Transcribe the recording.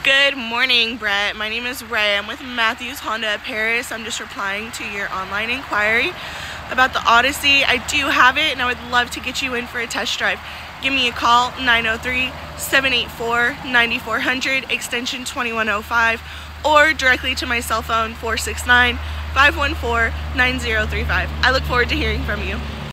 Good morning, Brett. My name is Ray. I'm with Matthews Honda of Paris. I'm just replying to your online inquiry about the Odyssey. I do have it, and I would love to get you in for a test drive. Give me a call, 903-784-9400, extension 2105, or directly to my cell phone, 469-514-9035. I look forward to hearing from you.